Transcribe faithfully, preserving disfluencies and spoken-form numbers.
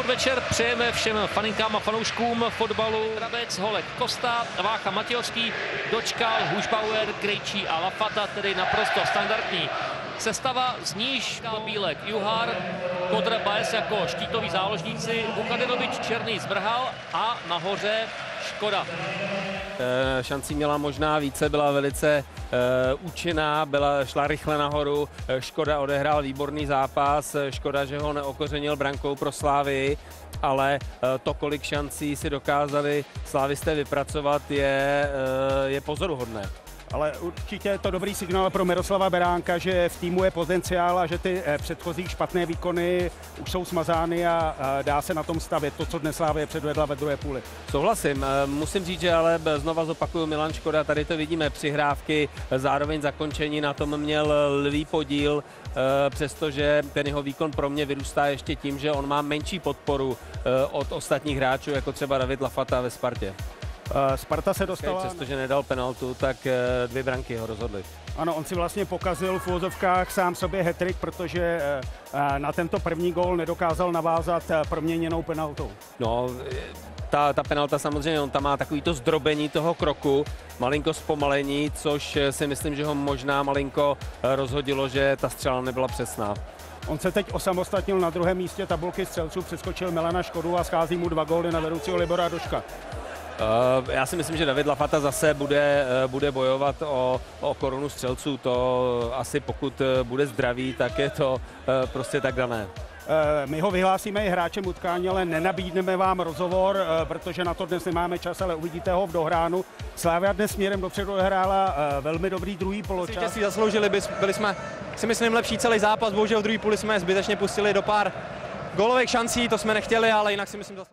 podvečer přejeme všem faninkám a fanouškům fotbalu. Hrabec, Holek, Kosta, Vácha, Matějovský, Dočkal, Hušbauer, Krejčí a Lafata, tedy naprosto standardní sestava, z níž Bílek, Juhar, Kodr, Baez jako štítoví záložníci, Vukadinovič, Černý, Zvrhal a nahoře Škoda. E, šancí měla možná více, byla velice e, účinná, byla, šla rychle nahoru. E, Škoda odehrál výborný zápas, Škoda, že ho neokořenil brankou pro Slávii, ale e, to, kolik šancí si dokázali slávisté vypracovat, je, e, je pozoruhodné. Ale určitě je to dobrý signál pro Miroslava Beránka, že v týmu je potenciál a že ty předchozí špatné výkony už jsou smazány a dá se na tom stavět to, co dnes Slávie předvedla ve druhé půli. Souhlasím, musím říct, že ale znova zopakuju, Milan Škoda, tady to vidíme, přihrávky, zároveň zakončení, na tom měl lvý podíl, přestože ten jeho výkon pro mě vyrůstá ještě tím, že on má menší podporu od ostatních hráčů, jako třeba David Lafata ve Spartě. Sparta se dostala... Přestože nedal penaltu, tak dvě branky ho rozhodly. Ano, on si vlastně pokazil v úvozovkách sám sobě hat-trick, protože na tento první gól nedokázal navázat proměněnou penaltou. No, ta, ta penalta samozřejmě, on tam má takovýto zdrobení toho kroku, malinko zpomalení, což si myslím, že ho možná malinko rozhodilo, že ta střela nebyla přesná. On se teď osamostatnil na druhém místě tabulky střelců, přeskočil Milana Škodu a schází mu dva góly na vedoucího Libora Doška. Uh, já si myslím, že David Lafata zase bude, uh, bude bojovat o, o korunu střelců. To asi pokud bude zdravý, tak je to uh, prostě tak dané. My ho vyhlásíme i hráčem utkání, ale nenabídneme vám rozhovor, protože na to dnes nemáme čas, ale uvidíte ho v dohránu. Slávia dnes směrem dopředu hrála velmi dobrý druhý poločas. Si zasloužili, byli jsme, si myslím, lepší celý zápas, bohužel v druhé půli jsme zbytečně pustili do pár gólových šancí, to jsme nechtěli, ale jinak si myslím,